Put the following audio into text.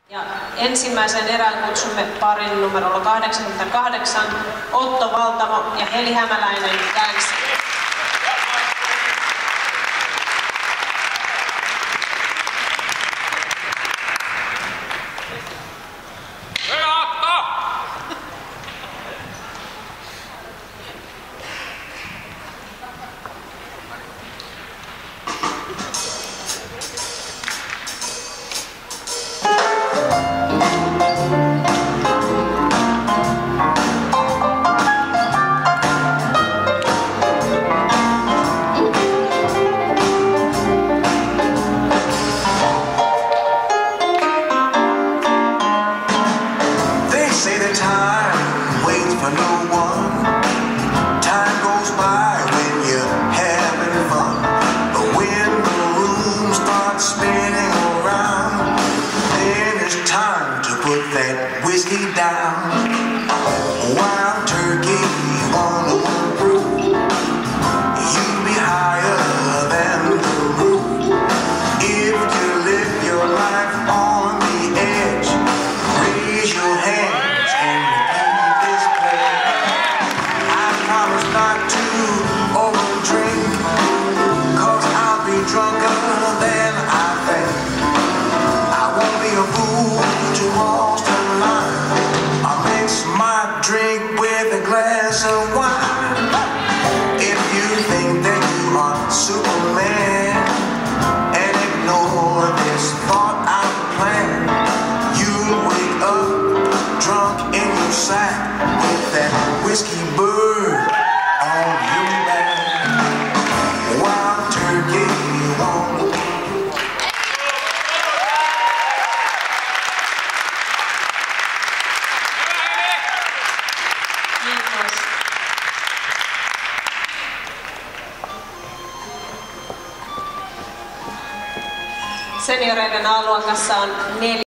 Ja ensimmäisen erään kutsumme parin numerolla 88 Otto Valtamo ja Heli Hämäläinen Länsi. Time waits for no one. Time goes by when you're having fun. But when the room starts spinning around, then it's time to put that whiskey down. Wild turkey on the roof, you'll be higher than the roof. If you live your life on the edge, raise your hand. Not to overdrink, 'cause I'll be drunker than I think. I won't be a fool to walk the line. I'll mix my drink with a glass of wine. If you think that you are Superman and ignore this thought-out plan, you'll wake up drunk in your sack with that whiskey bird on your back. Wild turkey on the Kiitos. Senioreiden A-luokassa on 4.